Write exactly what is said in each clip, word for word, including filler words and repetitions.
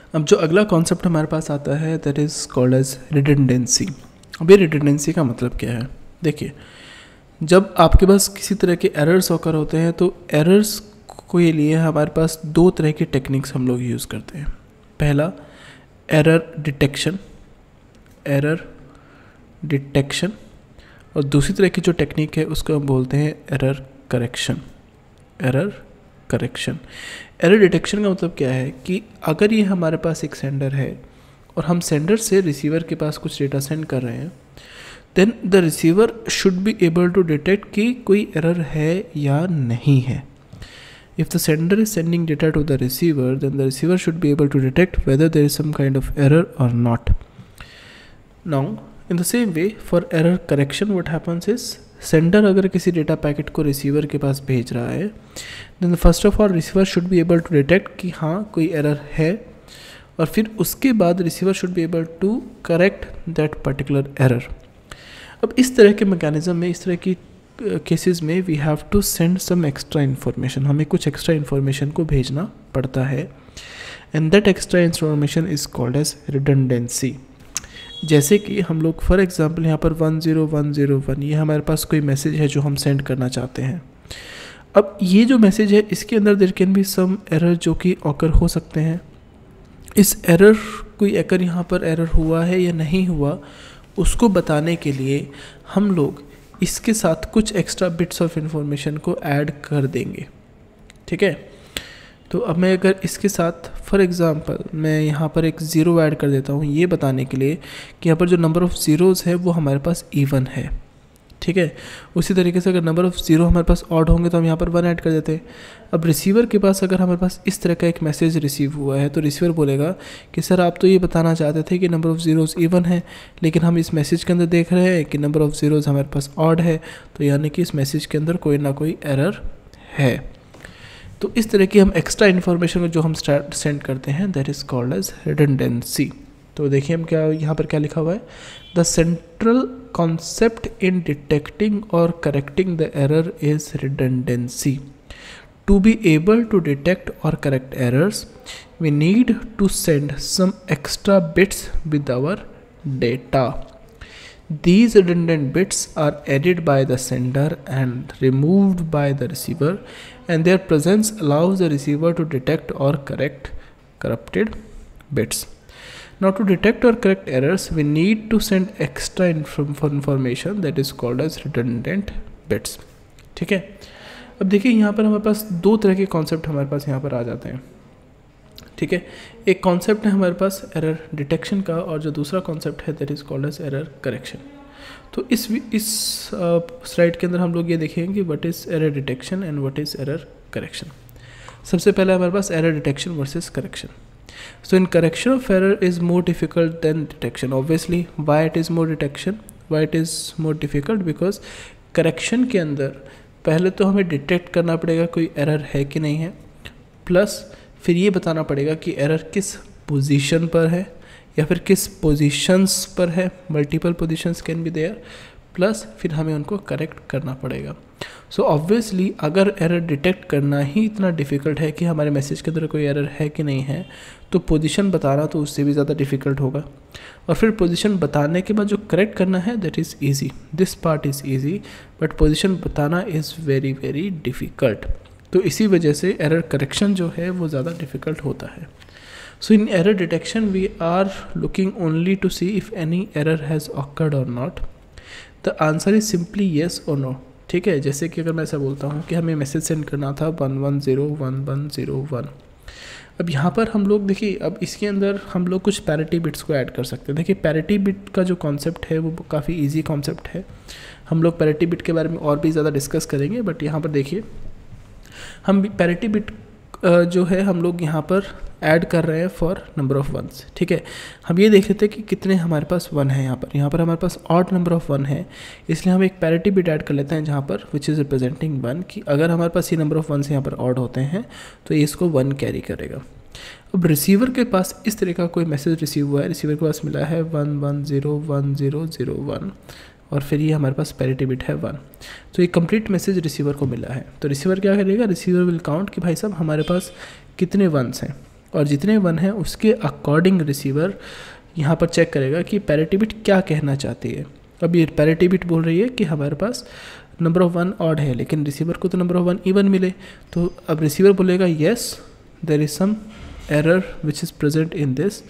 अब जो अगला कॉन्सेप्ट हमारे पास आता है that is called as redundancy. अब ये रिडंडेंसी का मतलब क्या है? देखिए, जब आपके पास किसी तरह के एरर्स ऑकर होते हैं तो एरर्स के लिए हमारे पास दो तरह की टेक्निक्स हम लोग यूज़ करते हैं। पहला एरर डिटेक्शन, एरर डिटेक्शन, और दूसरी तरह की जो टेक्निक है उसको हम बोलते हैं error correction. Error correction error detection का मतलब क्या है कि अगर ये हमारे पास एक सेंडर है और हम सेंडर से रिसीवर के पास कुछ डेटा सेंड कर रहे हैं, then the receiver should be able to detect कि कोई एरर है या नहीं है। If the sender is sending data to the receiver, then the receiver should be able to detect whether there is some kind of error or not. Now, in the same way, for error correction, what happens is, sender अगर किसी data packet को receiver के पास भेज रहा है, then first of all receiver should be able to detect कि हाँ कोई एरर है, और फिर उसके बाद receiver should be able to correct that particular error. अब इस तरह के मैकेनिज्म में, इस तरह की केसेस में we have to send some extra information, हमें कुछ एक्स्ट्रा इन्फॉर्मेशन को भेजना पड़ता है, and that extra information is called as redundancy. जैसे कि हम लोग फॉर एग्जांपल यहाँ पर one zero one zero one ये हमारे पास कोई मैसेज है जो हम सेंड करना चाहते हैं। अब ये जो मैसेज है इसके अंदर there can be some error जो कि ऑकर हो सकते हैं। इस एरर कोई अगर यहाँ पर एरर हुआ है या नहीं हुआ उसको बताने के लिए हम लोग इसके साथ कुछ एक्स्ट्रा बिट्स ऑफ इंफॉर्मेशन को ऐड कर देंगे। ठीक है, तो अब मैं अगर इसके साथ फॉर एग्ज़ाम्पल मैं यहाँ पर एक ज़ीरो ऐड कर देता हूँ ये बताने के लिए कि यहाँ पर जो नंबर ऑफ़ ज़ीरोज़ है वो हमारे पास इवन है। ठीक है, उसी तरीके से अगर नंबर ऑफ़ ज़ीरो हमारे पास ऑड होंगे तो हम यहाँ पर वन ऐड कर देते हैं। अब रिसीवर के पास अगर हमारे पास इस तरह का एक मैसेज रिसीव हुआ है तो रिसीवर बोलेगा कि सर आप तो ये बताना चाहते थे कि नंबर ऑफ़ ज़ीरोज़ इवन है, लेकिन हम इस मैसेज के अंदर देख रहे हैं कि नंबर ऑफ़ ज़ीरोज़ हमारे पास ऑड है, तो यानी कि इस मैसेज के अंदर कोई ना कोई एरर है। तो इस तरह की हम एक्स्ट्रा इन्फॉर्मेशन जो हम सेंड करते हैं that is called as redundancy. तो देखिए हम क्या यहाँ पर क्या लिखा हुआ है, the central concept in detecting और correcting the error is redundancy. To be able to detect or correct errors, we need to send some extra bits with our data. These redundant bits are added by the sender and removed by the receiver, and their presence allows the receiver to detect or correct corrupted bits. Now, to detect or correct errors, we need to send extra information that is called as redundant bits. ठीक है, अब देखिए यहाँ पर हमारे पास दो तरह के कॉन्सेप्ट हमारे पास यहाँ पर आ जाते हैं। ठीक है, एक कॉन्सेप्ट है हमारे पास एरर डिटेक्शन का और जो दूसरा कॉन्सेप्ट है that is called as error correction. तो इस इस स्लाइड के अंदर हम लोग ये देखेंगे कि what is error detection and what is error correction. सबसे पहले हमारे पास error detection versus correction. So in correction of error is more difficult than detection. Obviously why it is more detection why it is more difficult because correction के अंदर पहले तो हमें detect करना पड़ेगा कोई एरर है कि नहीं है, प्लस फिर ये बताना पड़ेगा कि एरर किस पोजीशन पर है या फिर किस पोजीशंस पर है, multiple positions can be there, plus फिर हमें उनको करेक्ट करना पड़ेगा। सो ऑब्वियसली अगर एरर डिटेक्ट करना ही इतना डिफ़िकल्ट है कि हमारे मैसेज के अंदर कोई एरर है कि नहीं है, तो पोजीशन बताना तो उससे भी ज़्यादा डिफ़िकल्ट होगा, और फिर पोजीशन बताने के बाद जो करेक्ट करना है that is easy, this part is easy, but position बताना इज़ वेरी वेरी डिफ़िकल्ट। तो इसी वजह से एरर करेक्शन जो है वो ज़्यादा डिफ़िकल्ट होता है। So in error detection we are looking only to see if any error has occurred और not. The answer is simply yes और नो। ठीक है, जैसे कि अगर मैं ऐसा बोलता हूँ कि हमें मैसेज सेंड करना था one one zero one one zero one, अब यहाँ पर हम लोग देखिए अब इसके अंदर हम लोग कुछ पैरिटी बिट्स को ऐड कर सकते हैं। देखिए पैरिटी बिट का जो कॉन्सेप्ट है वो काफ़ी इजी कॉन्सेप्ट है, हम लोग पैरिटी बिट के बारे में और भी ज़्यादा डिस्कस करेंगे, बट यहाँ पर देखिए हम पैरिटी बिट जो है हम लोग यहाँ पर ऐड कर रहे हैं फॉर नंबर ऑफ़ वंस। ठीक है, हम ये देख लेते हैं कि कितने हमारे पास वन है। यहाँ पर यहाँ पर हमारे पास ऑड नंबर ऑफ़ वन है, इसलिए हम एक पैरिटी बिट ऐड कर लेते हैं जहाँ पर विच इज़ रिप्रेजेंटिंग वन, कि अगर हमारे पास ये नंबर ऑफ़ वंस यहाँ पर ऑड होते हैं तो ये इसको वन कैरी करेगा। अब रिसीवर के पास इस तरह का कोई मैसेज रिसीव हुआ है, रिसीवर के पास मिला है one one zero one zero zero one, और फिर ये हमारे पास पैरिटी बिट है वन, तो ये कंप्लीट मैसेज रिसीवर को मिला है। तो रिसीवर क्या करेगा, रिसीवर विल काउंट कि भाई साहब हमारे पास कितने वंस हैं, और जितने वन हैं उसके अकॉर्डिंग रिसीवर यहाँ पर चेक करेगा कि पैरिटी बिट क्या कहना चाहती है। अब ये पैरिटी बिट बोल रही है कि हमारे पास नंबर ऑफ वन ऑड है, लेकिन रिसीवर को तो नंबर ऑफ वन इवन मिले, तो अब रिसीवर बोलेगा yes there is some error which is present in this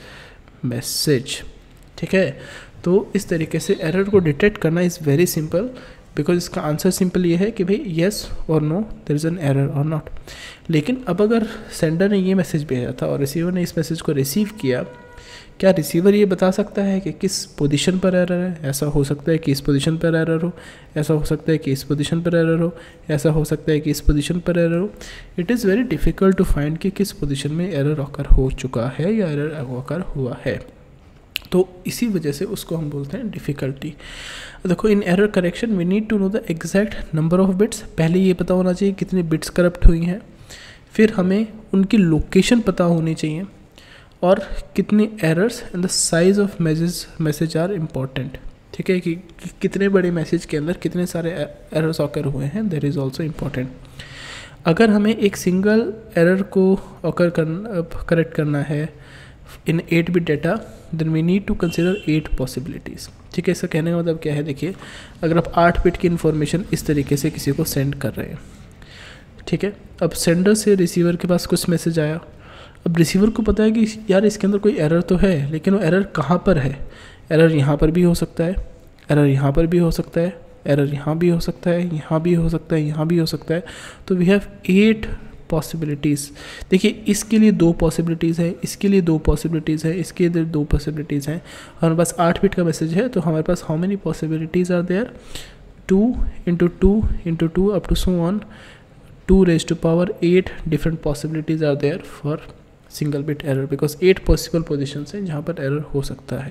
message. ठीक है, तो इस तरीके से एरर को डिटेक्ट करना इज़ वेरी सिंपल, बिकॉज इसका आंसर सिंपल ये है कि भाई येस और no there is an error और नॉट। लेकिन अब अगर सेंडर ने ये मैसेज भेजा था और रिसीवर ने इस मैसेज को रिसीव किया, क्या रिसीवर ये बता सकता है कि किस पोजीशन पर एरर है? ऐसा हो सकता है कि इस पोजीशन पर एरर हो, ऐसा हो सकता है कि इस पोजीशन पर एरर हो, ऐसा हो सकता है कि इस पोजीशन पर एरर हो। It is very difficult to find कि किस पोजीशन में एरर ऑकर हो चुका है या एरर ऑकर हुआ है, तो इसी वजह से उसको हम बोलते हैं डिफ़िकल्टी। देखो, in error correction we need to know the exact number of bits. पहले ये पता होना चाहिए कितनी बिट्स करप्ट हुई हैं, फिर हमें उनकी लोकेशन पता होनी चाहिए, और कितने errors and the size of message message are important. ठीक है, कि, कि कितने बड़े मैसेज के अंदर कितने सारे एरर्स ऑकर हुए हैं, दैट इज़ ऑल्सो इम्पॉर्टेंट। अगर हमें एक सिंगल एरर को ऑकर करना करेक्ट करना है in eight bit data, then we need to consider eight possibilities. ठीक है, इसका कहने का मतलब क्या है? देखिए, अगर आप आठ बिट की इन्फॉर्मेशन इस तरीके से किसी को सेंड कर रहे हैं, ठीक है, अब सेंडर से रिसीवर के पास कुछ मैसेज आया, अब रिसीवर को पता है कि यार इसके अंदर कोई एरर तो है, लेकिन वो एरर कहाँ पर है? एरर यहाँ पर भी हो सकता है, एरर यहाँ पर भी हो सकता है, एरर यहाँ भी हो सकता है, यहाँ भी हो सकता है, यहाँ भी हो सकता है। तो वी हैव एट पॉसिबिलिटीज़। देखिए, इसके लिए दो पॉसिबिलिटीज़ है, इसके लिए दो पॉसिबिलिटीज़ है, इसके लिए दो पॉसिबिलिटीज़ हैं। हमारे पास आठ बिट का मैसेज है, तो हमारे पास how many possibilities are there? Two into two into two up to so on, two raise to power eight different possibilities are there for single bit error, because eight possible positions हैं जहाँ पर error हो सकता है।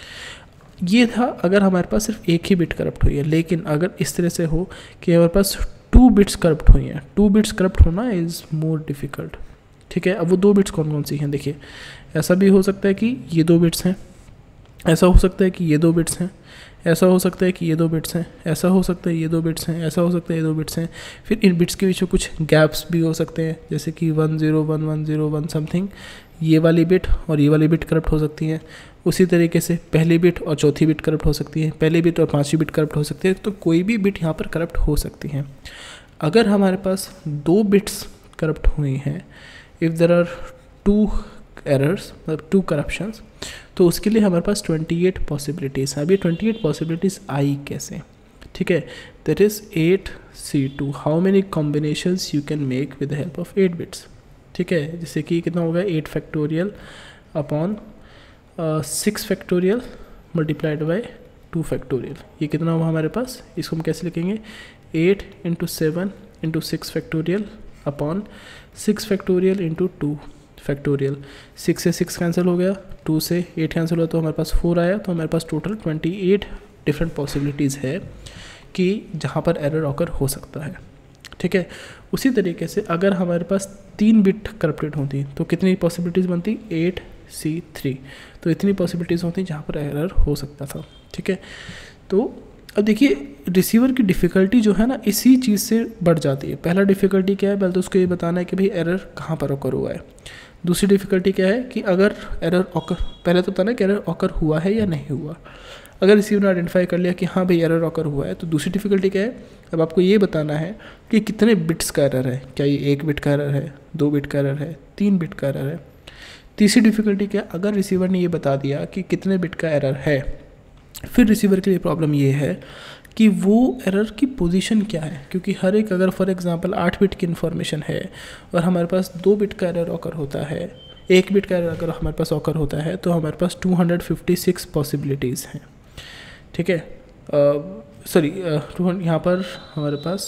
ये था अगर हमारे पास सिर्फ एक ही बिट करप्ट हुई है। लेकिन अगर इस तरह से हो कि हमारे पास टू बिट्स करप्ट हुई हैं, टू बिट्स करप्ट होना इज़ मोर डिफ़िकल्ट। ठीक है, अब वो दो बिट्स कौन कौन सी हैं? देखिए, ऐसा भी हो सकता है कि ये दो बिट्स हैं, ऐसा हो सकता है कि ये दो बिट्स हैं, ऐसा हो सकता है कि ये दो बिट्स हैं, ऐसा हो सकता है ये दो बिट्स हैं, ऐसा हो सकता है ये दो बिट्स हैं। फिर इन बिट्स के बीच में कुछ गैप्स भी हो सकते हैं, जैसे कि one zero one one zero one something, ये वाली बिट और ये वाली बिट करप्ट हो सकती हैं। उसी तरीके से पहली बिट और चौथी बिट करप्ट हो सकती है, पहली बिट और पांचवी बिट करप्ट हो सकती है। तो कोई भी बिट यहाँ पर करप्ट हो सकती है। अगर हमारे पास दो बिट्स करप्ट हुई हैं, if there are two errors, मतलब टू करप्शंस, तो उसके लिए हमारे पास अट्ठाईस पॉसिबिलिटीज़ हैं। अब ये अट्ठाईस पॉसिबिलिटीज़ आई कैसे? ठीक है, that is eight C two, how many combinations you can make with the help of eight bits. ठीक है, जैसे कि कितना होगा? Eight factorial upon six factorial multiplied by two factorial. ये कितना हुआ हमारे पास? इसको हम कैसे लिखेंगे? Eight into seven into six factorial upon six factorial into two factorial. Six से सिक्स कैंसिल हो गया, टू से एट कैंसिल हुआ, तो हमारे पास फोर आया। तो हमारे पास total twenty eight different possibilities है कि जहाँ पर एरर ऑकर हो सकता है। ठीक है, उसी तरीके से अगर हमारे पास तीन बिट करप्टेड होती तो कितनी पॉसिबिलिटीज़ बनती? Eight C three. तो इतनी पॉसिबिलिटीज़ होती जहाँ पर एरर हो सकता था। ठीक है, तो अब देखिए, रिसीवर की डिफ़िकल्टी जो है ना, इसी चीज़ से बढ़ जाती है। पहला डिफ़िकल्टी क्या है? पहले तो उसको ये बताना है कि भाई एरर कहाँ पर ऑकर हुआ है। दूसरी डिफ़िकल्टी क्या है कि अगर एरर ऑकर, पहले तो बताना कि एरर ऑकर हुआ है या नहीं हुआ। अगर रिसीवर ने आइडेंटिफाई कर लिया कि हाँ भाई एरर ऑकर हुआ है, तो दूसरी डिफ़िकल्टी क्या है? अब आपको ये बताना है कि कितने बिट्स का एरर है। क्या ये एक बिट का एरर है, दो बिट का एरर है, तीन बिट का एरर है? तीसरी डिफ़िकल्टी क्या? अगर रिसीवर ने ये बता दिया कि कितने बिट का एरर है, फिर रिसीवर के लिए प्रॉब्लम ये है कि वो एरर की पोजीशन क्या है। क्योंकि हर एक, अगर फॉर एग्जांपल आठ बिट की इन्फॉर्मेशन है और हमारे पास दो बिट का एरर ऑकर होता है, एक बिट का एरर अगर हमारे पास ऑकर होता है, तो हमारे पास two hundred fifty six possibilities हैं। ठीक है, सॉरी टू यहाँ पर हमारे पास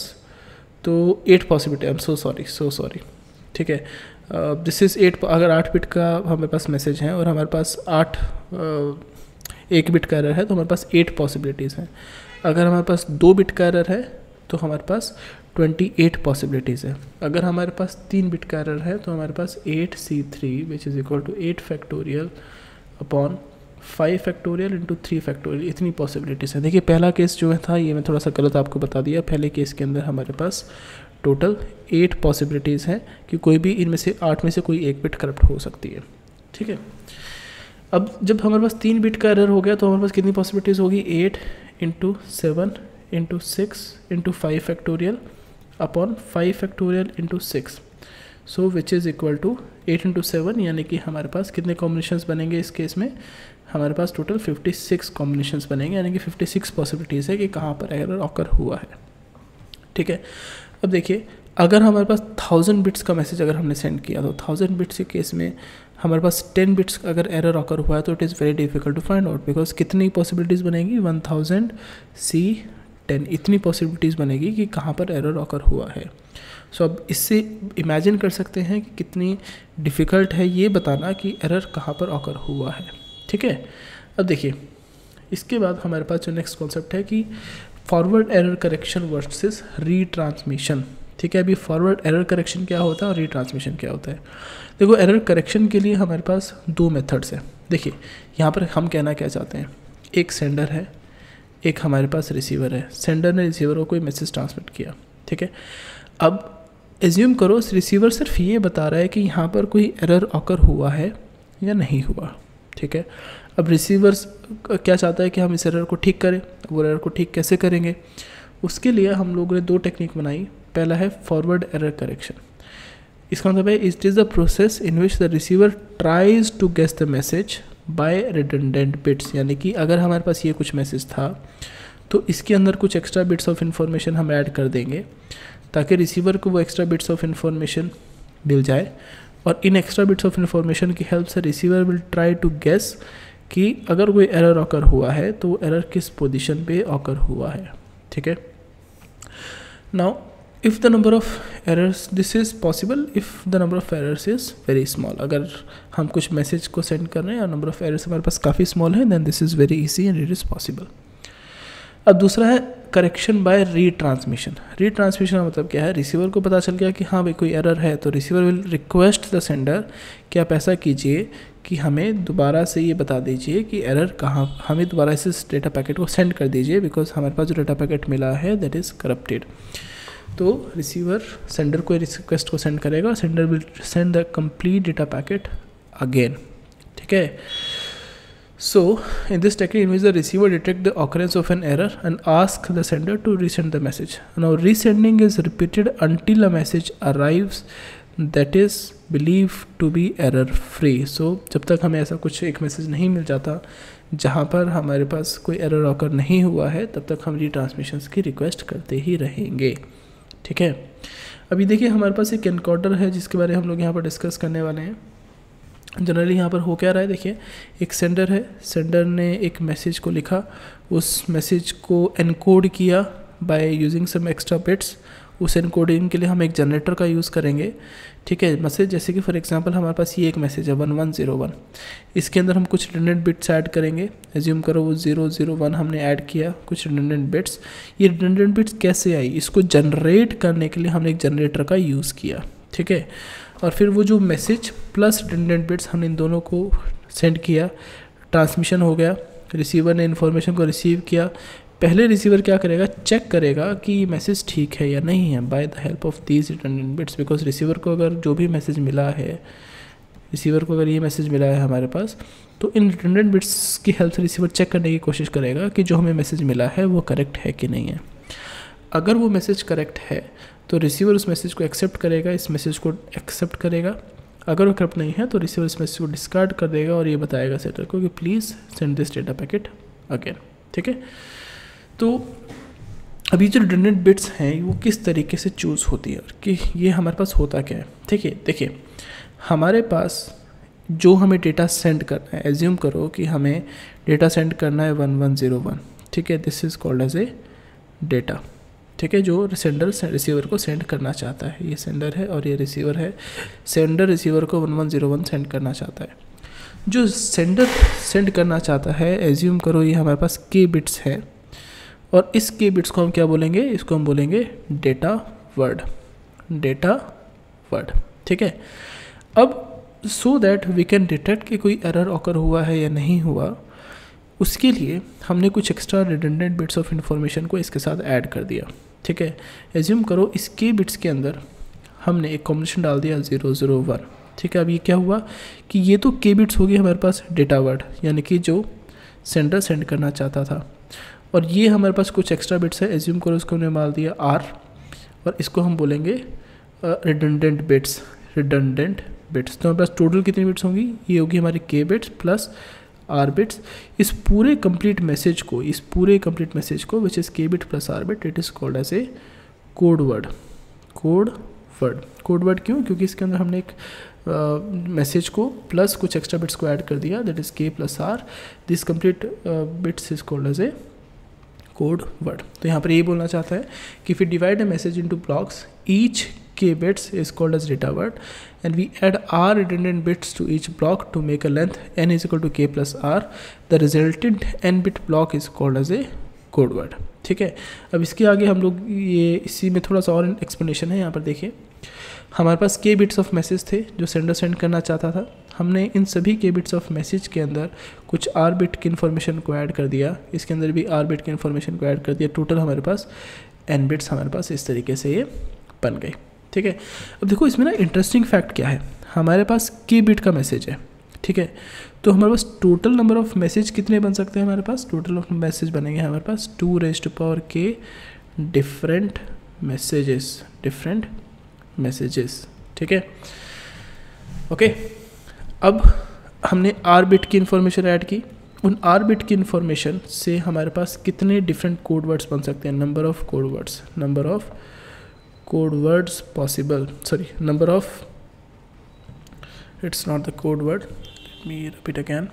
तो eight possibility, I am so sorry so sorry ठीक है, दिस इज़ एट। अगर आठ बिट का हमारे पास मैसेज है और हमारे पास आठ uh, एक बिट का एरर है, तो हमारे पास एट पॉसिबिलिटीज़ हैं। अगर हमारे पास दो बिट का एरर है तो हमारे पास ट्वेंटी एट पॉसिबिलिटीज़ है। अगर हमारे पास तीन बिट का एरर है तो हमारे पास eight C three which is equal to eight factorial upon five factorial into three factorial. इतनी पॉसिबिलिटीज़ हैं। देखिए, पहला केस जो है था, ये मैं थोड़ा सा गलत आपको बता दिया। पहले केस के अंदर हमारे पास टोटल एट पॉसिबिलिटीज़ हैं कि कोई भी इनमें से आठ में से कोई एक बिट करप्ट हो सकती है, ठीक है। अब जब हमारे पास तीन बिट का एरर हो गया तो हमारे पास कितनी पॉसिबिलिटीज़ होगी, eight into seven into six into five factorial upon five factorial into six, so which is equal to eight into seven, यानी कि हमारे पास कितने कॉम्बिनेशंस बनेंगे इस केस में, हमारे पास टोटल फिफ्टी सिक्स कॉम्बिनेशंस बनेंगे, यानी कि फिफ्टी सिक्स पॉसिबिलिटीज़ है कि कहाँ पर एरर ऑकर हुआ है, ठीक है। अब देखिए, अगर हमारे पास थाउजेंड बिट्स का मैसेज अगर हमने सेंड किया तो थाउजेंड बिट्स के केस में हमारे पास टेन बिट्स अगर एरर ऑकर हुआ है तो it is very difficult to find out, because कितनी पॉसिबिलिटीज़ बनेगी, वन थाउजेंड सी टेन, इतनी पॉसिबिलिटीज़ बनेगी कि कहाँ पर एरर ऑकर हुआ है। सो so, अब इससे इमेजिन कर सकते हैं कि कितनी डिफ़िकल्ट है ये बताना कि एरर कहाँ पर ऑकर हुआ है, ठीक है। अब देखिए, इसके बाद हमारे पास जो नेक्स्ट कॉन्सेप्ट है कि forward error correction versus retransmission, ठीक है। अभी फॉरवर्ड एरर करेक्शन क्या होता है और रीट्रांसमिशन क्या होता है। देखो, एरर करेक्शन के लिए हमारे पास दो मेथड्स हैं। देखिए, यहाँ पर हम कहना क्या चाहते हैं, एक सेंडर है, एक हमारे पास रिसीवर है। सेंडर ने रिसीवर को कोई मैसेज ट्रांसमिट किया, ठीक है। अब एज्यूम करो रिसीवर सिर्फ ये बता रहा है कि यहाँ पर कोई एरर ऑकर हुआ है या नहीं हुआ, ठीक है। अब रिसीवर क्या चाहता है कि हम इस एरर को ठीक करें, वो एरर को ठीक कैसे करेंगे, उसके लिए हम लोगों ने दो टेक्निक बनाई। पहला है फॉरवर्ड एरर करेक्शन। इसका मतलब है it is the process in which the receiver tries to guess the message by redundant bits, यानी कि अगर हमारे पास ये कुछ मैसेज था तो इसके अंदर कुछ एक्स्ट्रा बिट्स ऑफ इन्फॉर्मेशन हम ऐड कर देंगे ताकि रिसीवर को वो एक्स्ट्रा बिट्स ऑफ इन्फॉर्मेशन मिल जाए, और इन एक्स्ट्रा बिट्स ऑफ इन्फॉर्मेशन की हेल्प से receiver will try to guess कि अगर कोई एरर ऑकर हुआ है तो वो एरर किस पोजीशन पे ऑकर हुआ है, ठीक है। Now if the number of errors, this is possible if the number of errors is very small. अगर हम कुछ मैसेज को सेंड कर रहे हैं और नंबर ऑफ एरर्स हमारे पास काफ़ी स्मॉल है, then this is very easy and it is possible. अब दूसरा है करेक्शन बाय रीट्रांसमिशन। रीट्रांसमिशन का मतलब क्या है, रिसीवर को पता चल गया कि हाँ भाई कोई एरर है, तो receiver will request the sender कि आप ऐसा कीजिए कि हमें दोबारा से ये बता दीजिए कि एरर कहाँ, हमें दोबारा से इस डेटा पैकेट को सेंड कर दीजिए, बिकॉज हमारे पास जो डेटा पैकेट मिला है दैट इज़ करप्टेड। तो रिसीवर सेंडर को रिक्वेस्ट को सेंड करेगा और sender will send the complete data packet again, ठीक है। So, in this technique, in which the receiver detects the occurrence of an error and asks the sender to resend the message. Now, resending is repeated until a message arrives that is believed to be error free. So, जब तक हमें ऐसा कुछ एक message नहीं मिल जाता जहाँ पर हमारे पास कोई एरर ऑकर नहीं हुआ है, तब तक हम रीट्रांसमिशंस की रिक्वेस्ट करते ही रहेंगे, ठीक है। अभी देखिए, हमारे पास एक एनकोडर है जिसके बारे में हम लोग यहाँ पर डिस्कस करने वाले हैं। जनरली यहाँ पर हो क्या रहा है, देखिए, एक सेंडर है, सेंडर ने एक मैसेज को लिखा, उस मैसेज को एनकोड किया by using some extra bits. उस एनकोडिंग के लिए हम एक जनरेटर का यूज़ करेंगे, ठीक है। मैसेज जैसे कि फॉर एग्जांपल हमारे पास ये एक मैसेज है वन वन ज़ीरो वन, इसके अंदर हम कुछ रिडंडेंट बिट्स ऐड करेंगे। एज्यूम करो वो ज़ीरो ज़ीरो वन हमने ऐड किया कुछ रिडंडेंट बिट्स। ये रिडंडेंट बिट्स कैसे आई, इसको जनरेट करने के लिए हमने एक जनरेटर का यूज़ किया, ठीक है। और फिर वो जो मैसेज प्लस रिडंडेंट बिट्स हमने इन दोनों को सेंड किया, ट्रांसमिशन हो गया, रिसीवर ने इन्फॉर्मेशन को रिसीव किया। पहले रिसीवर क्या करेगा, चेक करेगा कि ये मैसेज ठीक है या नहीं है by the help of these redundant bits, because receiver को अगर जो भी मैसेज मिला है, रिसीवर को अगर ये मैसेज मिला है हमारे पास, तो इन रिडंडेंट बिट्स की हेल्प से रिसीवर चेक करने की कोशिश करेगा कि जो हमें मैसेज मिला है वो करेक्ट है कि नहीं है। अगर वो मैसेज करेक्ट है तो रिसीवर उस मैसेज को एक्सेप्ट करेगा, इस मैसेज को एक्सेप्ट करेगा। अगर वो करेक्ट नहीं है तो रिसीवर इस मैसेज को डिस्कार्ड कर देगा और ये बताएगा सेंडर को कि please send this data packet again, ठीक है। तो अभी जो रिडंडेंट बिट्स हैं वो किस तरीके से चूज़ होती है और कि ये हमारे पास होता क्या है, ठीक है। देखिए, हमारे पास जो हमें डेटा सेंड करना है, एज्यूम करो कि हमें डेटा सेंड करना है वन वन ज़ीरो वन, ठीक है। This is called as a data, ठीक है, जो सेंडर रिसीवर को सेंड करना चाहता है। ये सेंडर है और ये रिसीवर है। सेंडर रिसीवर को one one zero one send करना चाहता है। जो सेंडर सेंड करना चाहता है, एज्यूम करो ये हमारे पास के बिट्स है, और इस के बिट्स को हम क्या बोलेंगे, इसको हम बोलेंगे डेटा वर्ड, डेटा वर्ड, ठीक है। अब so that we can detect कि कोई एरर ऑकर हुआ है या नहीं हुआ, उसके लिए हमने कुछ extra redundant bits of information को इसके साथ ऐड कर दिया, ठीक है। एज्यूम करो इस के बिट्स के अंदर हमने एक कॉम्बिनेशन डाल दिया ज़ीरो ज़ीरो वन, ठीक है। अब ये क्या हुआ कि ये तो के बिट्स हो गई हमारे पास डेटा वर्ड, यानी कि जो सेंडर सेंड करना चाहता था, और ये हमारे पास कुछ एक्स्ट्रा बिट्स है। एज्यूम करो उसको हमने मार दिया आर, और इसको हम बोलेंगे रिडंडेंट बिट्स, रिडंडेंट बिट्स। तो हमारे पास टोटल कितनी बिट्स होंगी, ये होगी हमारी के बिट्स प्लस आर बिट्स। इस पूरे कंप्लीट मैसेज को, इस पूरे कंप्लीट मैसेज को which is K bit plus R bit, it is called as a code word. Code word, code word क्यों? क्योंकि इसके अंदर हमने एक मैसेज uh, को प्लस कुछ एक्स्ट्रा बिट्स को ऐड कर दिया, that is K plus R. This complete bits is called as a code word. तो यहाँ पर ये बोलना चाहता है कि if we divide a message into blocks, each k bits is called as data word, and we add r redundant bits to each block to make a length n is equal to k plus r. The resultant n bit block is called as a code word, ठीक है। अब इसके आगे हम लोग ये इसी में थोड़ा सा और एक्सप्लेनेशन है। यहाँ पर देखिए हमारे पास के बिट्स ऑफ मैसेज थे जो सेंडर सेंड करना चाहता था। हमने इन सभी के बिट्स ऑफ मैसेज के अंदर कुछ आर बिट की इन्फॉर्मेशन को ऐड कर दिया, इसके अंदर भी आर बिट की इन्फॉर्मेशन को ऐड कर दिया। टोटल हमारे पास एन बिट्स हमारे पास इस तरीके से ये बन गई, ठीक है। अब देखो इसमें ना इंटरेस्टिंग फैक्ट क्या है, हमारे पास के बिट का मैसेज है, ठीक है। तो हमारे पास टोटल नंबर ऑफ मैसेज कितने बन सकते हैं, हमारे पास टोटल ऑफ मैसेज बनेंगे हमारे पास two raised to power K different messages, different messages, ठीक है, ओके। अब हमने आर बिट की इन्फॉर्मेशन ऐड की, उन आर बिट की इन्फॉर्मेशन से हमारे पास कितने डिफरेंट कोड वर्ड्स बन सकते हैं, number of code words, number of code words possible, sorry number of, it's not the code word, let me repeat again,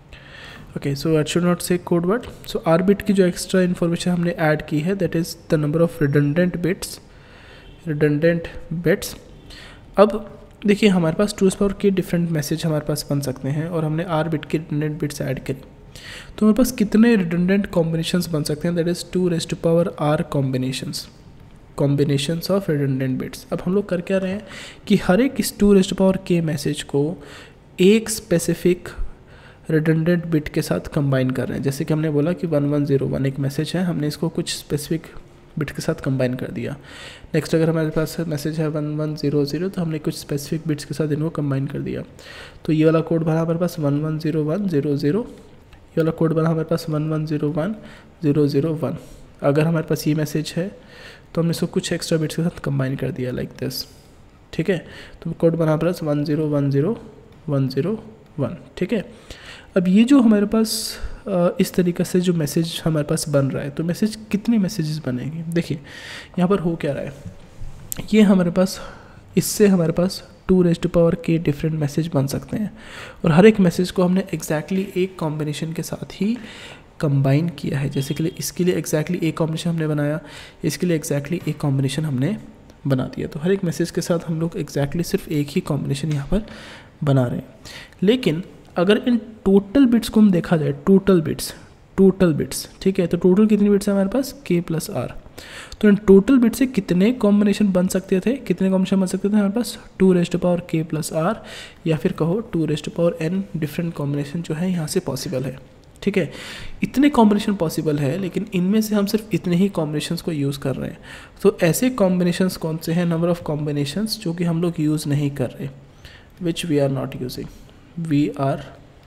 okay. So it should not say code word. सो R bit की जो extra information हमने add की है that is the number of redundant bits, redundant bits. अब देखिए हमारे पास two power K different message हमारे पास बन सकते हैं, और हमने आर बिट के रिडंडेंट बिट्स ऐड करी, तो हमारे पास कितने रिडंडेंट कॉम्बिनेशंस बन सकते हैं, that is two raised to power R combinations, combinations of redundant bits. अब हम लोग कर क्या रहे हैं कि हर एक इस two raised to power K message को एक स्पेसिफिक रिडंडेंट बिट के साथ कंबाइन कर रहे हैं। जैसे कि हमने बोला कि वन वन ज़ीरो वन एक मैसेज है, हमने इसको कुछ स्पेसिफिक बिट के साथ कंबाइन कर दिया। नेक्स्ट अगर हमारे पास मैसेज है वन वन ज़ीरो ज़ीरो, तो हमने कुछ स्पेसिफिक बिट्स के साथ इनको कंबाइन कर दिया। तो ये वाला कोड बना हमारे पास one one zero one zero zero, ये वाला कोड बना हमारे पास one one zero one zero zero one. अगर हमारे पास ये मैसेज है तो हमने इसको कुछ एक्स्ट्रा बिट्स के साथ कंबाइन कर दिया लाइक दिस, ठीक है। तो कोड बना हमारे पास one zero one zero one zero one, ठीक है। अब ये जो हमारे पास इस तरीक़े से जो मैसेज हमारे पास बन रहा है, तो मैसेज कितने मैसेजेस बनेंगे, देखिए यहाँ पर हो क्या रहा है, ये हमारे पास इससे हमारे पास two raised to power K different message बन सकते हैं, और हर एक मैसेज को हमने एग्जैक्टली exactly एक कॉम्बिनेशन के साथ ही कंबाइन किया है। जैसे कि लिए इसके लिए एग्जैक्टली exactly एक कॉम्बिनेशन हमने बनाया, इसके लिए एग्जैक्टली exactly एक कॉम्बिनेशन हमने बना दिया। तो हर एक मैसेज के साथ हम लोग एग्जैक्टली exactly सिर्फ एक ही कॉम्बिनेशन यहाँ पर बना रहे हैं। लेकिन अगर इन टोटल बिट्स को हम देखा जाए, टोटल बिट्स, टोटल बिट्स, ठीक है, तो टोटल कितनी बिट्स है हमारे पास, के प्लस आर। तो इन टोटल बिट से कितने कॉम्बिनेशन बन सकते थे, कितने कॉम्बिनेशन बन सकते थे हमारे पास, two raised to power K plus R, या फिर कहो two raised to power N different combination जो है यहाँ से पॉसिबल है, ठीक है। इतने कॉम्बिनेशन पॉसिबल है, लेकिन इनमें से हम सिर्फ इतने ही कॉम्बिनेशंस को यूज़ कर रहे हैं। तो ऐसे कॉम्बिनेशंस कौन से हैं, नंबर ऑफ कॉम्बिनेशंस जो कि हम लोग यूज़ नहीं कर रहे, which we are not using, we are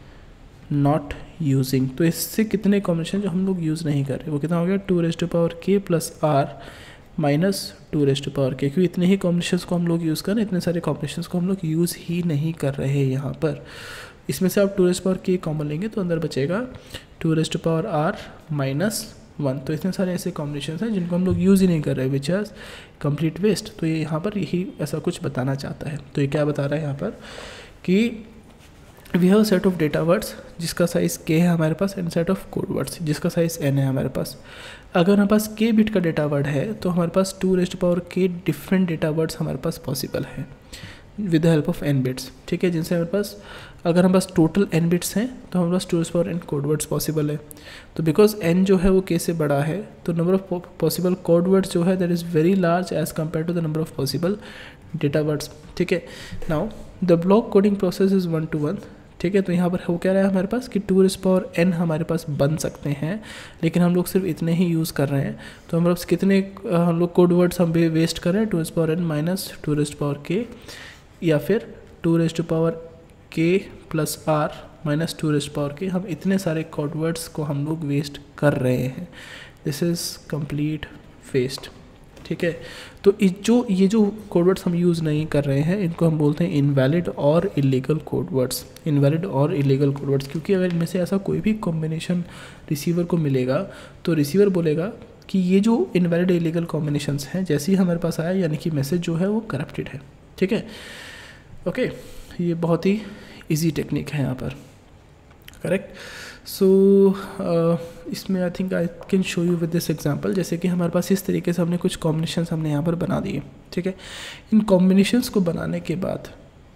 not using. तो इससे कितने कॉम्बिनेशन जो हम लोग यूज़ नहीं कर रहे, वो कितना हो गया, two raised to power K plus R minus two raised to power K, क्योंकि इतने ही कॉम्बिनेशंस को हम लोग यूज़ कर रहे हैं, इतने सारे कॉम्बिनेशंस को हम लोग यूज़ ही नहीं कर रहे हैं यहाँ पर। इसमें से आप two raised to power K common लेंगे तो अंदर बचेगा two raised to power R minus one. तो इतने सारे ऐसे कॉम्बिनेशंस हैं जिनको हम लोग यूज़ ही नहीं कर रहे, विच इज़ कंप्लीट वेस्ट। तो ये यहाँ पर यही ऐसा कुछ बताना चाहता है। तो ये क्या बता रहा है यहाँ पर कि we have set of data words जिसका साइज़ के है हमारे पास, and set of code words जिसका साइज़ एन है हमारे पास। अगर हमारे पास के बिट का डेटा वर्ड है तो हमारे पास two raised to power K different data words हमारे पास पॉसिबल है with the help of N bits, ठीक है, जिनसे हमारे पास अगर हमारे पास टोटल एन बिट्स हैं तो हमारे पास two raised to power N code words possible है। तो बिकॉज एन जो है वो के से बड़ा है, तो number of possible code words जो है that is very large as compare to the number of possible data words, ठीक है। Now the block coding process is one to one, ठीक है। तो यहाँ पर हो क्या रहा है हमारे पास कि टू रेस्ट पावर एन हमारे पास बन सकते हैं, लेकिन हम लोग सिर्फ इतने ही यूज़ कर रहे हैं। तो हमारे पास कितने हम लोग कोड वर्ड्स हम वेस्ट कर रहे हैं, two raised power N minus two raised power K, या फिर two raised power K plus R minus two raised power K. हम इतने सारे कोड वर्ड्स को हम लोग वेस्ट कर रहे हैं। दिस इज़ कंप्लीट वेस्ट, ठीक है। तो जो ये जो कोड वर्ड्स हम यूज़ नहीं कर रहे हैं इनको हम बोलते हैं इनवैलिड और इलीगल कोड वर्ड्स, इनवैलिड और इलीगल कोड वर्ड्स। क्योंकि अगर इनमें से ऐसा कोई भी कॉम्बिनेशन रिसीवर को मिलेगा तो रिसीवर बोलेगा कि ये जो इनवैलिड इलीगल कॉम्बिनेशंस हैं, जैसे ही हमारे पास आया यानी कि मैसेज जो है वो करप्टेड है, ठीक है। ओके, ये बहुत ही ईजी टेक्निक है यहाँ पर, करेक्ट। सो so, uh, इसमें I think I can show you with this example. जैसे कि हमारे पास इस तरीके से हमने कुछ कॉम्बिनेशंस हमने यहाँ पर बना दिए, ठीक है। इन कॉम्बिनेशंस को बनाने के बाद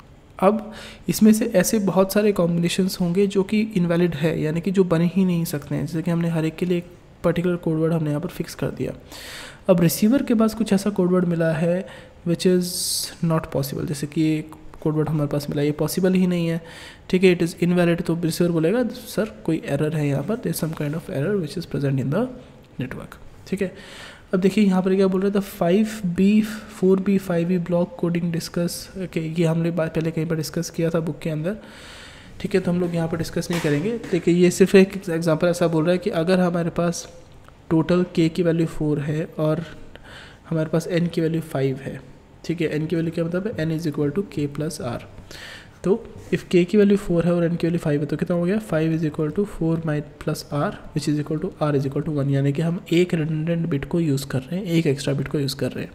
अब इसमें से ऐसे बहुत सारे कॉम्बिनेशंस होंगे जो कि इनवैलिड है, यानी कि जो बन ही नहीं सकते हैं। जैसे कि हमने हर एक के लिए एक पर्टिकुलर कोड वर्ड हमने यहाँ पर फिक्स कर दिया। अब रिसीवर के पास कुछ ऐसा कोड वर्ड मिला है विच इज़ नॉट पॉसिबल। जैसे कि एक कोड वर्ड हमारे पास मिला, ये पॉसिबल ही नहीं है, ठीक है, इट इज़ इनवैलिड। तो रिसीवर बोलेगा सर कोई एरर है यहाँ पर, there some kind of error which is present in the network, ठीक है। अब देखिए यहाँ पर क्या बोल रहे थे, five B four B five B block coding discuss, okay, ये हमने बात पहले कहीं पर डिस्कस किया था बुक के अंदर, ठीक है। तो हम लोग यहाँ पर डिस्कस नहीं करेंगे। देखिए ये सिर्फ एक एग्जाम्पल ऐसा बोल रहा है कि अगर हमारे पास टोटल के की वैल्यू फोर है और हमारे पास एन की वैल्यू फाइव है, ठीक है। एन की वैल्यू क्या मतलब है, N is equal to K plus R. तो इफ़ के की वैल्यू फोर है और एन की वैल्यू फाइव है तो कितना हो गया, five is equal to four my plus R which is equal to R is equal to one. यानी कि हम एक रिडंडेंट बिट को यूज़ कर रहे हैं, एक एक्स्ट्रा बिट को यूज़ कर रहे हैं।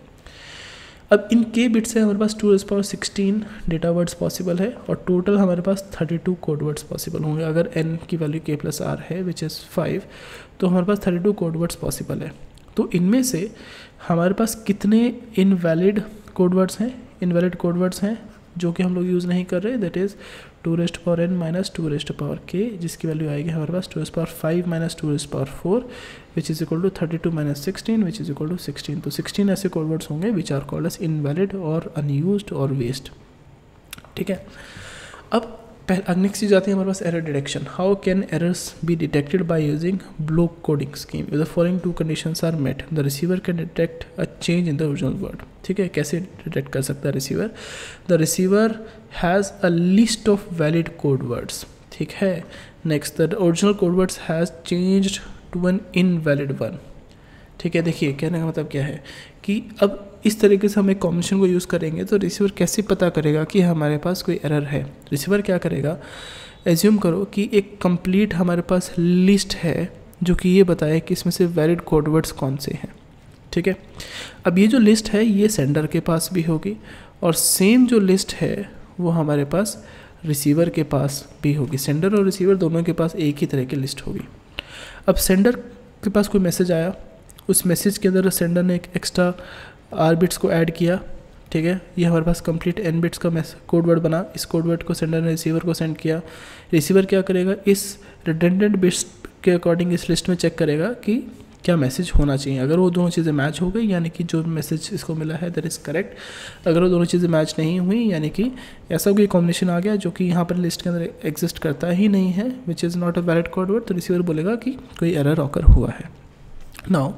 अब इन के बिट से हमारे पास two is power sixteen data words possible है और टोटल हमारे पास thirty two code words possible होंगे। अगर एन की वैल्यू के प्लस आर है विच इज़ फाइव, तो हमारे पास thirty two code words possible है। तो इनमें से हमारे पास कितने इनवैलिड कोड वर्ड्स हैं, इनवैलिड कोड वर्ड्स हैं जो कि हम लोग यूज़ नहीं कर रहे, that is two raised power N minus two raised power K, जिसकी वैल्यू आएगी हमारे पास two raised power five minus two raised power four which is equal to thirty two minus sixteen which is equal to sixteen. तो sixteen ऐसे code words होंगे which are called as invalid और unused और waste, ठीक है। अब next चीज आती है हमारे पास error detection. How can errors be detected by using block coding scheme? If the following two conditions are met, the receiver can detect a change in the original word, ठीक है। कैसे डिटेक्ट कर सकता है receiver? The receiver has a list of valid code words, ठीक है। Next, the original code words has changed to an invalid one, ठीक है। देखिए कहने का मतलब क्या है कि अब इस तरीके से हम एक कॉम्बिनेशन को यूज़ करेंगे तो रिसीवर कैसे पता करेगा कि हमारे पास कोई एरर है? रिसीवर क्या करेगा, एज्यूम करो कि एक कंप्लीट हमारे पास लिस्ट है जो कि ये बताए कि इसमें से वैलिड कोड वर्ड्स कौन से हैं, ठीक है। अब ये जो लिस्ट है ये सेंडर के पास भी होगी और सेम जो लिस्ट है वो हमारे पास रिसीवर के पास भी होगी। सेंडर और रिसीवर दोनों के पास एक ही तरह की लिस्ट होगी। अब सेंडर के पास कोई मैसेज आया, उस मैसेज के अंदर सेंडर ने एक एक्स्ट्रा आर बिट्स को ऐड किया, ठीक है। ये हमारे पास कंप्लीट एन बिट्स का कोड वर्ड बना। इस कोड वर्ड को सेंडर ने रिसीवर को सेंड किया। रिसीवर क्या करेगा, इस रिडंडेंट बिट्स के अकॉर्डिंग इस लिस्ट में चेक करेगा कि क्या मैसेज होना चाहिए। अगर वो दोनों चीज़ें मैच हो गई यानी कि जो मैसेज इसको मिला है दैट इज़ करेक्ट। अगर वो दोनों चीज़ें मैच नहीं हुई यानी कि ऐसा कोई कॉम्बिनेशन आ गया जो कि यहाँ पर लिस्ट के अंदर एग्जिस्ट करता ही नहीं है, which is not a valid code word, तो रिसीवर बोलेगा कि कोई एरर ऑकर हुआ है। नाउ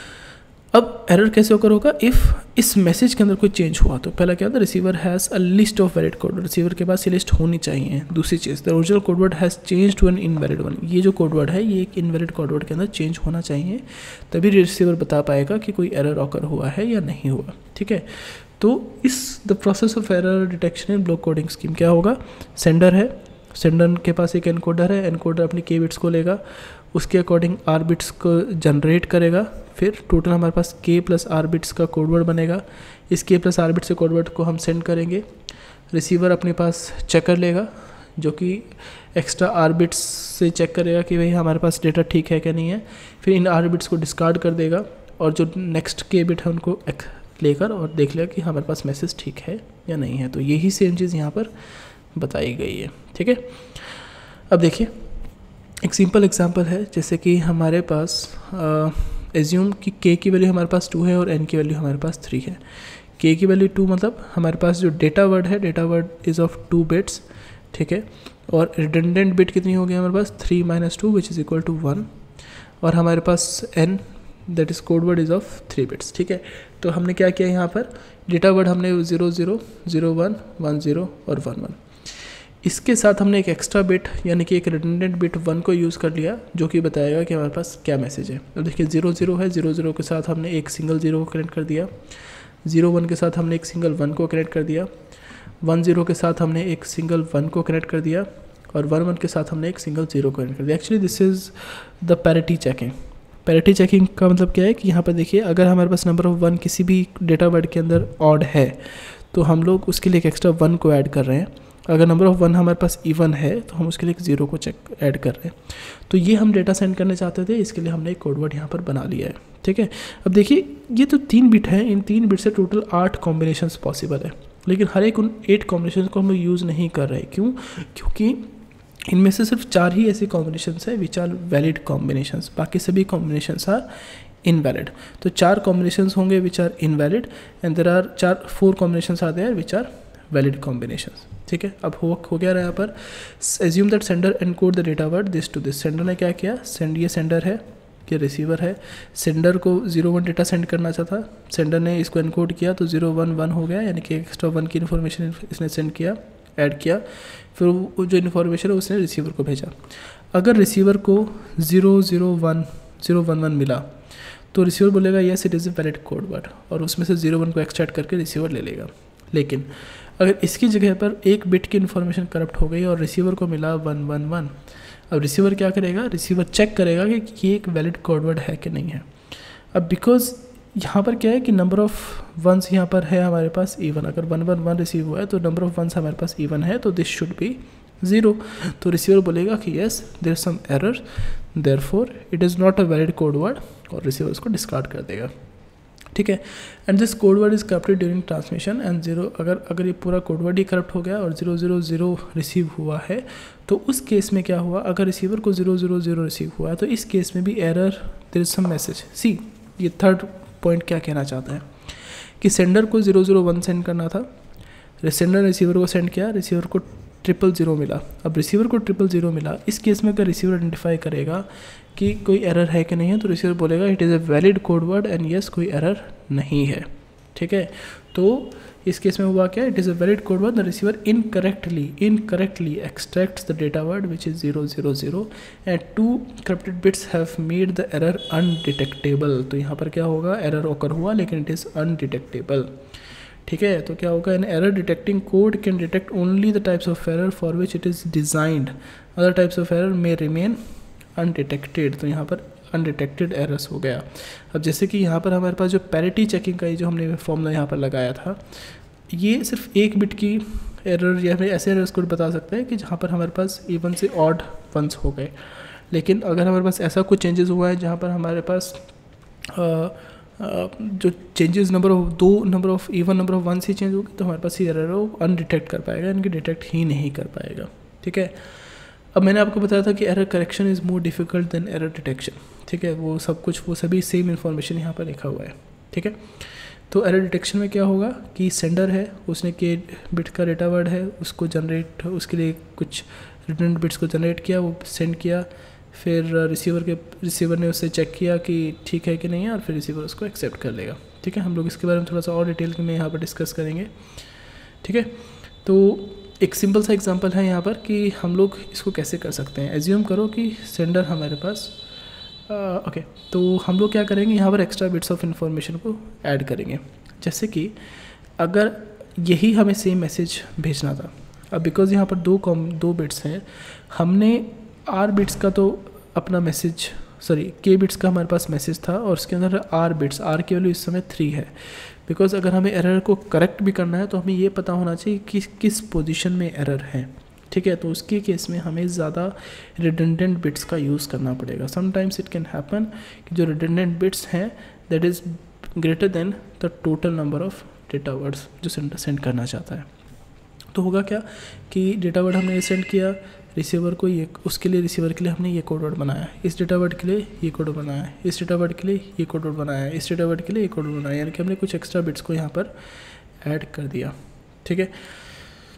अब एरर कैसे ओकर होगा, इफ़ इस मैसेज के अंदर कोई चेंज हुआ तो पहला क्या होता है, receiver has a list of valid code word, receiver के पास ये लिस्ट होनी चाहिए। दूसरी चीज़, the original code word has change to an invalid one, ये जो कोड वर्ड है ये एक इनवैलिड कोड वर्ड के अंदर चेंज होना चाहिए, तभी रिसीवर बता पाएगा कि कोई एरर ऑकर हुआ है या नहीं हुआ, ठीक है। तो इस the process of error detection in block coding scheme क्या होगा, सेंडर है, सेंडर के पास एक एनकोडर है, एनकोडर अपनी के बिट्स को लेगा, उसके अकॉर्डिंग आर बिट्स को जनरेट करेगा, फिर टोटल हमारे पास के प्लस आर बिट्स का कोड वर्ड बनेगा। इस के प्लस आर बिट्स से कोड वर्ड को हम सेंड करेंगे। रिसीवर अपने पास चेकर लेगा जो कि एक्स्ट्रा आर बिट्स से चेक करेगा कि भाई हमारे पास डेटा ठीक है क्या नहीं है, फिर इन आर बिट्स को डिस्कार्ड कर देगा और जो नेक्स्ट के बिट है उनको लेकर और देख लेगा कि हमारे पास मैसेज ठीक है या नहीं है। तो यही सेम चीज़ यहाँ पर बताई गई है, ठीक है। अब देखिए एक सिंपल एग्जांपल है, जैसे कि हमारे पास एज्यूम कि के की वैल्यू हमारे पास टू है और एन की वैल्यू हमारे पास थ्री है। के की वैल्यू टू मतलब हमारे पास जो डेटा वर्ड है, data word is of two bits, ठीक है। और रिडंडेंट बिट कितनी हो गई हमारे पास three minus two which is equal to one, और हमारे पास n that is code word is of three bits. ठीक है, तो हमने क्या किया यहाँ पर, डेटा वर्ड हमने zero zero zero one one zero और वन वन, इसके साथ हमने एक एक्स्ट्रा बिट यानी कि एक रिडंडेंट बिट वन को यूज़ कर लिया जो कि बताएगा कि हमारे पास क्या मैसेज है। अब देखिए ज़ीरो ज़ीरो है, ज़ीरो ज़ीरो के साथ हमने एक सिंगल ज़ीरो को कनेक्ट कर दिया, ज़ीरो वन के साथ हमने एक सिंगल वन को कनेक्ट कर दिया, वन ज़ीरो के साथ हमने एक सिंगल वन को कनेक्ट कर दिया, और वन वन के साथ हमने एक सिंगल ज़ीरो को कनेक्ट कर दिया। Actually this is the parity checking. Parity checking का मतलब क्या है कि यहाँ पर देखिए अगर हमारे पास नंबर ऑफ़ वन किसी भी डेटा वर्ड के अंदर ऑड है तो हम लोग उसके लिए एक एक्स्ट्रा वन को ऐड कर रहे हैं, अगर नंबर ऑफ़ वन हमारे पास इवन है तो हम उसके लिए एक ज़ीरो को चेक ऐड कर रहे हैं। तो ये हम डेटा सेंड करने चाहते थे, इसके लिए हमने एक कोड वर्ड यहाँ पर बना लिया है। ठीक है, अब देखिए ये तो तीन बिट है, इन तीन बिट से टोटल आठ कॉम्बिनेशंस पॉसिबल है, लेकिन हर एक उन एट कॉम्बिनेशंस को हम यूज़ नहीं कर रहे। क्यों? क्योंकि इनमें से सिर्फ चार ही ऐसे कॉम्बिनेशंस है विच आर वैलिड कॉम्बिनेशंस, बाकी सभी कॉम्बिनेशंस आर इनवैलिड। तो चार कॉम्बिनेशंस होंगे which are invalid and there are चार four combinations are there which are valid combinations. ठीक है, अब हो हो गया रहा यहाँ पर, assume that sender encode the data word this to this. Sender ने क्या किया, सेंड ये सेंडर है, ये रिसीवर है, सेंडर को जीरो वन डेटा सेंड करना चाहता, सेंडर ने इसको एनकोड किया तो जीरो वन वन हो गया, यानी कि एक्स्ट्रा वन की इन्फॉर्मेशन इसने सेंड किया, ऐड किया, फिर वो जो इन्फॉर्मेशन है उसने रिसीवर को भेजा। अगर रिसीवर को zero zero one zero one one मिला तो रिसीवर बोलेगा yes it is a valid code word, और उसमें से ज़ीरो वन को एक्सट्रैक्ट करके रिसीवर ले लेगा। लेकिन अगर इसकी जगह पर एक बिट की इन्फॉर्मेशन करप्ट हो गई और रिसीवर को मिला वन वन वन, अब रिसीवर क्या करेगा, रिसीवर चेक करेगा कि ये एक वैलिड कोड वर्ड है कि नहीं है। अब बिकॉज यहाँ पर क्या है कि नंबर ऑफ़ वंस यहाँ पर है हमारे पास इवन, अगर वन वन वन रिसीव हुआ है तो नंबर ऑफ़ वंस हमारे पास इवन है, तो दिस शुड बी ज़ीरो। तो रिसीवर बोलेगा कि yes there is some error therefore it is not a valid code word, और रिसीवर उसको डिस्कार्ड कर देगा। ठीक है, and this code word is corrupted during transmission and zero, अगर अगर ये पूरा कोड वर्ड ही करप्ट हो गया और जीरो जीरो जीरो रिसीव हुआ है तो उस केस में क्या हुआ, अगर रिसीवर को जीरो जीरो जीरो रिसीव हुआ है तो इस केस में भी error there is some message. See ये थर्ड पॉइंट क्या कहना चाहता है कि सेंडर को जीरो जीरो वन सेंड करना था, सेंडर ने रिसीवर को सेंड किया, रिसीवर को ट्रिपल ज़ीरो मिला। अब रिसीवर को ट्रिपल ज़ीरो मिला, इस केस में अगर रिसीवर आइडेंटिफाई करेगा कि कोई एरर है कि नहीं है तो रिसीवर बोलेगा it is a valid code word and yes कोई एरर नहीं है। ठीक है, तो इस केस में हुआ क्या, it is a valid code word, the receiver incorrectly incorrectly extracts the data word which is zero zero zero and two corrupted bits have made the error undetectable. तो यहाँ पर क्या होगा, एरर ओकर हुआ लेकिन इट इज़ अनडिटेक्टेबल। ठीक है, तो क्या होगा, an error detecting code can detect only the types of error for which it is designed, other types of error may remain undetected. तो यहाँ पर अनडिटेक्टेड एरर्स हो गया। अब जैसे कि यहाँ पर हमारे पास जो पैरिटी चेकिंग का ये जो हमने फॉर्मूला यहाँ पर लगाया था, ये सिर्फ एक बिट की एरर या फिर ऐसे एरर्स को बता सकते हैं कि जहाँ पर हमारे पास इवन से ऑड वंस हो गए। लेकिन अगर हमारे पास ऐसा कुछ चेंजेस हुआ है जहाँ पर हमारे पास आ, Uh, जो चेंजेस नंबर ऑफ दो number of even number of one से चेंज होगी तो हमारे पास ये एरर वो अनडिटेक्ट कर पाएगा, इनकी डिटेक्ट ही नहीं कर पाएगा। ठीक है, अब मैंने आपको बताया था कि error correction is more difficult than error detection. ठीक है, वो सब कुछ वो सभी सेम इन्फॉर्मेशन यहाँ पर लिखा हुआ है। ठीक है, तो एरर डिटेक्शन में क्या होगा कि सेंडर है, उसने के बिट का डेटा वर्ड है, उसको जनरेट उसके लिए कुछ रिडंडेंट बिट्स को जनरेट किया, वो सेंड किया, फिर रिसीवर के रिसीवर ने उससे चेक किया कि ठीक है कि नहीं है, और फिर रिसीवर उसको एक्सेप्ट कर लेगा। ठीक है, हम लोग इसके बारे में थोड़ा सा और डिटेल में यहाँ पर डिस्कस करेंगे। ठीक है, तो एक सिंपल सा एग्जांपल है यहाँ पर कि हम लोग इसको कैसे कर सकते हैं। एज्यूम करो कि सेंडर हमारे पास आ, ओके, तो हम लोग क्या करेंगे, यहाँ पर एक्स्ट्रा बिट्स ऑफ इन्फॉर्मेशन को ऐड करेंगे। जैसे कि अगर यही हमें सेम मैसेज भेजना था, अब बिकॉज यहाँ पर दो कॉम दो बिट्स हैं, हमने आर बिट्स का तो अपना मैसेज सॉरी के बिट्स का हमारे पास मैसेज था और उसके अंदर आर बिट्स, आर की वैल्यू इस समय थ्री है। बिकॉज अगर हमें एरर को करेक्ट भी करना है तो हमें ये पता होना चाहिए कि किस पोजीशन में एरर है। ठीक है, तो उसके केस में हमें ज़्यादा रिडंडेंट बिट्स का यूज़ करना पड़ेगा। समटाइम्स इट कैन हैपन कि जो रिडंडेंट बिट्स हैं that is greater than the total number of data words जो सेंडर सेंड करना चाहता है। तो होगा क्या कि डेटा वर्ड हमने सेंड किया, रिसीवर को ये उसके लिए रिसीवर के लिए हमने ये कोड वर्ड बनाया, इस डेटा वर्ड के लिए ये कोड वर्ड बनाया, इस डेटा वर्ड के लिए ये कोड वर्ड बनाया, इस डेटा वर्ड के लिए ये कोड वर्ड बनाया, यानी कि हमने कुछ एक्स्ट्रा बिट्स को यहाँ पर ऐड कर दिया। ठीक है,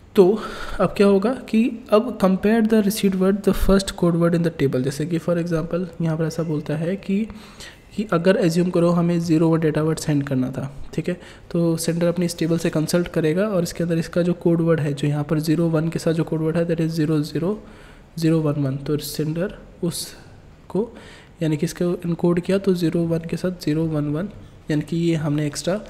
तो अब क्या होगा कि अब compare the received word the first code word in the table. जैसे कि फॉर एग्जांपल यहाँ पर ऐसा बोलता है कि कि अगर एज्यूम करो हमें zero word data word send करना था, ठीक है, तो सेंडर अपनी इस टेबल से कंसल्ट करेगा और इसके अंदर इसका जो कोड वर्ड है, जो यहाँ पर ज़ीरो वन के साथ जो कोड वर्ड है that is zero zero zero one one, तो सेंडर उसको यानी कि इसको इनकोड किया तो ज़ीरो वन के साथ ज़ीरो वन वन, यानी कि ये हमने एक्स्ट्रा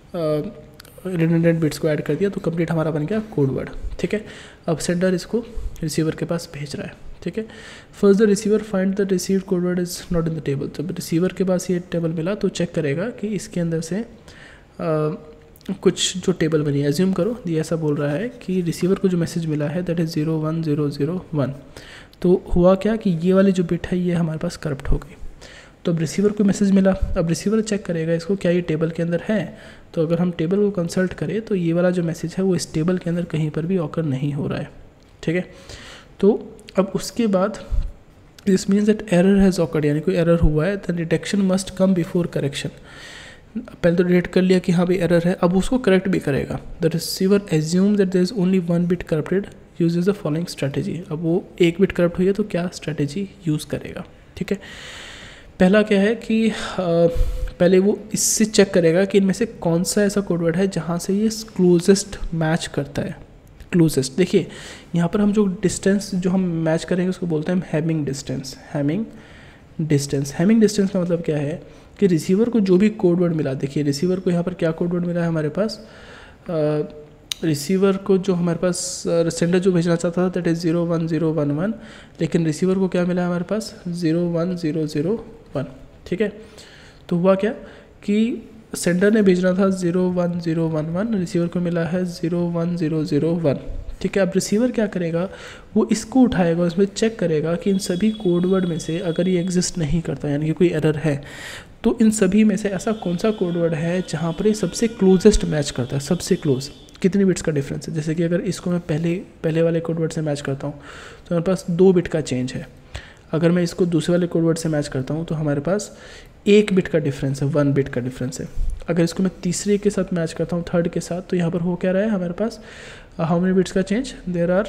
रिडंडेंट बिट्स को ऐड कर दिया, तो कंप्लीट हमारा बन गया कोड वर्ड, ठीक है। अब सेंडर इसको रिसीवर के पास भेज रहा है, ठीक है। First the receiver find the received code word is not in the table. जब रिसीवर के पास ये टेबल मिला तो चेक करेगा कि इसके अंदर से आ, कुछ जो टेबल बनी है, एज्यूम करो ये ऐसा बोल रहा है कि रिसीवर को जो मैसेज मिला है that is zero one zero zero one, तो हुआ क्या कि ये वाली जो बिट है ये हमारे पास करप्ट हो गई। तो अब रिसीवर को मैसेज मिला, अब रिसीवर चेक करेगा इसको क्या ये टेबल के अंदर है, तो अगर हम टेबल को कंसल्ट करें तो ये वाला जो मैसेज है वो इस टेबल के अंदर कहीं पर भी ऑकर नहीं हो रहा है, ठीक है। तो अब उसके बाद this means that error has occurred, यानी कोई एरर हुआ है, the detection must come before correction. पहले तो डिटेक्ट कर लिया कि हाँ भाई एरर है, अब उसको करेक्ट भी करेगा। The receiver assume that there is only one bit corrupted uses the following strategy. अब वो एक बिट करप्ट हुई है तो क्या स्ट्रैटेजी यूज़ करेगा, ठीक है। पहला क्या है कि आ, पहले वो इससे चेक करेगा कि इनमें से कौन सा ऐसा कोडवर्ड है जहाँ से ये क्लोजेस्ट मैच करता है। क्लोजेस्ट देखिए यहाँ पर हम जो डिस्टेंस जो हम मैच करेंगे उसको बोलते हैं Hamming distance. Hamming distance Hamming distance का मतलब क्या है कि रिसीवर को जो भी कोडवर्ड मिला, देखिए रिसीवर को यहाँ पर क्या कोडवर्ड मिला है हमारे पास, रिसीवर को जो हमारे पास सेंडर जो भेजना चाहता था that is zero one zero one one, लेकिन रिसीवर को क्या मिला है हमारे पास zero one zero zero one, ठीक है। तो हुआ क्या कि सेंडर ने भेजना था zero one zero one one, receiver को मिला है zero one zero zero one, ठीक है। अब रिसीवर क्या करेगा, वो इसको उठाएगा, उसमें चेक करेगा कि इन सभी कोडवर्ड में से अगर ये एग्जिस्ट नहीं करता यानी कि कोई एरर है, तो इन सभी में से ऐसा कौन सा कोडवर्ड है जहाँ पर ये सबसे क्लोजेस्ट मैच करता है। सबसे क्लोज कितनी बिट्स का डिफरेंस है, जैसे कि अगर इसको मैं पहले पहले वाले कोडवर्ड से मैच करता हूँ तो हमारे पास दो बिट का चेंज है। अगर मैं इसको दूसरे वाले कोडवर्ड से मैच करता हूँ तो हमारे पास एक बिट का डिफरेंस है, वन बिट का डिफरेंस है। अगर इसको मैं तीसरे के साथ मैच करता हूँ, थर्ड के साथ, तो यहाँ पर हो क्या रहा है हमारे पास, हाउ मेनी बिट्स का change, there are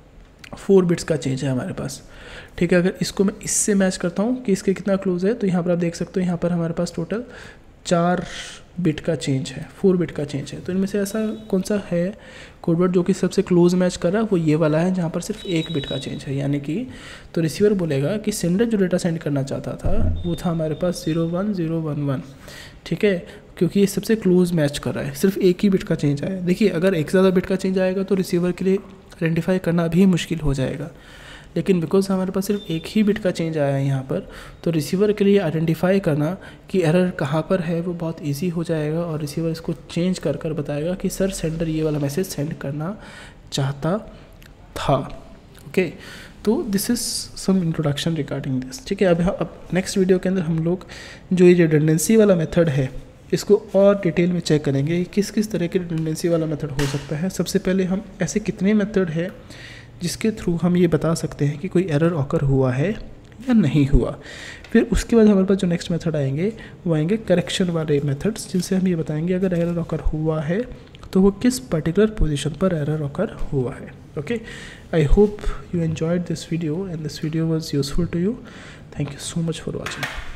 four bits का चेंज है हमारे पास, ठीक है। अगर इसको मैं इससे मैच करता हूँ कि इसके कितना क्लोज है, तो यहाँ पर आप देख सकते हो यहाँ पर हमारे पास टोटल चार बिट का चेंज है, फोर बिट का चेंज है। तो इनमें से ऐसा कौन सा है कोडवर्ड जो कि सबसे क्लोज मैच कर रहा है, वो ये वाला है जहाँ पर सिर्फ एक बिट का चेंज है, यानी कि तो रिसीवर बोलेगा कि सेंडर जो डेटा सेंड करना चाहता था वो था हमारे पास zero one zero one one, ठीक है, क्योंकि ये सबसे क्लोज मैच कर रहा है, सिर्फ एक ही बिट का चेंज आया। देखिए अगर एक ज़्यादा बिट का चेंज आएगा तो रिसीवर के लिए आइडेंटिफाई करना भी मुश्किल हो जाएगा, लेकिन बिकॉज हमारे पास सिर्फ एक ही बिट का चेंज आया है यहाँ पर, तो रिसीवर के लिए आइडेंटिफाई करना कि एरर कहाँ पर है वो बहुत इजी हो जाएगा और रिसीवर इसको चेंज कर कर बताएगा कि सर सेंडर ये वाला मैसेज सेंड करना चाहता था। ओके, तो this is some introduction regarding this, ठीक है। अब अब नेक्स्ट वीडियो के अंदर हम लोग जो ये रिडंडेंसी वाला मेथड है इसको और डिटेल में चेक करेंगे, किस किस तरह के रिडंडेंसी वाला मेथड हो सकता है। सबसे पहले हम ऐसे कितने मेथड है जिसके थ्रू हम ये बता सकते हैं कि कोई एरर ऑकर हुआ है या नहीं हुआ। फिर उसके बाद हमारे पास जो नेक्स्ट मेथड आएंगे वो आएंगे करेक्शन वाले मेथड्स, जिनसे हम ये बताएंगे अगर एरर ऑकर हुआ है तो वो किस पर्टिकुलर पोजीशन पर एरर ऑकर हुआ है। Okay, I hope you enjoyed this video and this video was useful to you. Thank you so much for watching.